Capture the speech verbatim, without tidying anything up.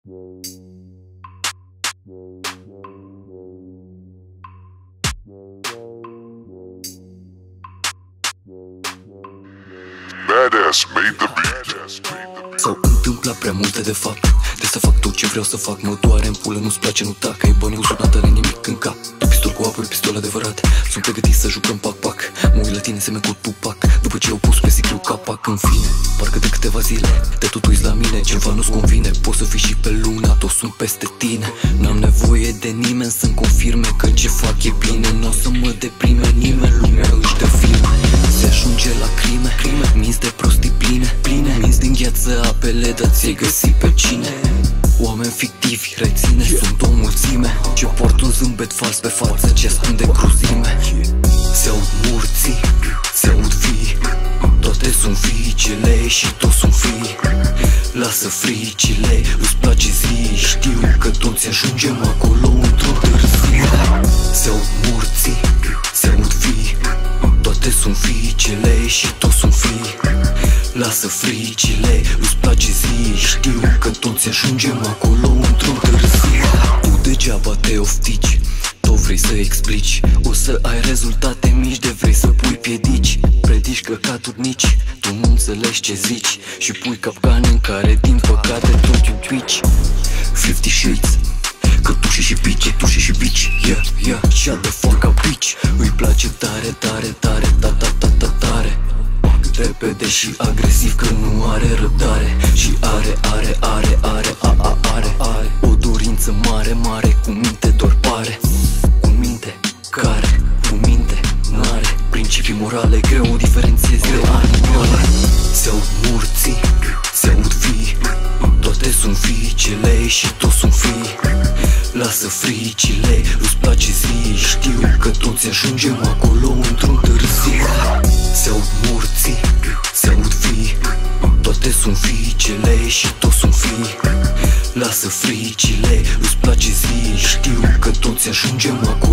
Badass made the beat. S-au întâmplat prea multe de fapt, de să fac tot ce vreau să fac. Mă doare în pulă, nu-ți place, nu tacă. E bani uzurată, n-ai nimic în cap. Tu pistol cu apă, pistol adevărat. Sunt pregătit să jucăm pac-pac. Mă uit la tine, semen cu Tupac. După ce au pus pe siclu capac. În fine, parcă de câteva zile te tot uiți la mine, ceva nu-ți convine. Poți să fii și pe luna, toți sunt peste tine. N-am nevoie de nimeni să-mi confirme că ce fac e bine. N-o să mă deprime nimeni, lumea își dă filme. Se ajunge la crime, crime. Minți de prostii pline, pline. Minți din gheață apele, dar ți-ai găsit pe cine. Oameni fictivi, reține, sunt o mulțime ce poartă un zâmbet fals pe față, ce ascunde cruzime. Se aud murții, se aud vii, toate sunt fiicele și toți sunt fii. Lasă fricile, îți place zi, știu că toți ajungem acolo într-o târziu. Se aud murții, se aud vii, toate sunt fiicele și toți sunt fii. Lasă fricile, îți place zi, știu că toți ajungem acolo într-o târziu. Tu degeaba te oftici, tot vrei să explici. O să ai rezultate mici, de vrei să pui piedici. Predici căcaturi nici, tu nu înțelegi ce zici. Și pui capcane în care din păcate tot iubici. Fifty Shades, cătușe și pice, tușe și bici. Yeah, yeah, shut the fuck up bitch. Îi place tare, tare, tare, ta ta ta ta tare. Repede și agresiv că nu are răbdare. Și are, are, are, are, a, a, are, are o dorință mare, mare, cu minte doar pare. Cu minte, care, cu minte, n-are principii morale, greu o diferențiezi de animale. Se aud murții, se aud vii, toate sunt fiicele și toți sunt fii. Lasă fricile, îți place zi, știu că toți ajungem acolo într-un târziu. Se aud murții, se aud vii, toate sunt fiicele și toți sunt fii. Lasă fricile, îți place zi, știu că toți ajungem acolo.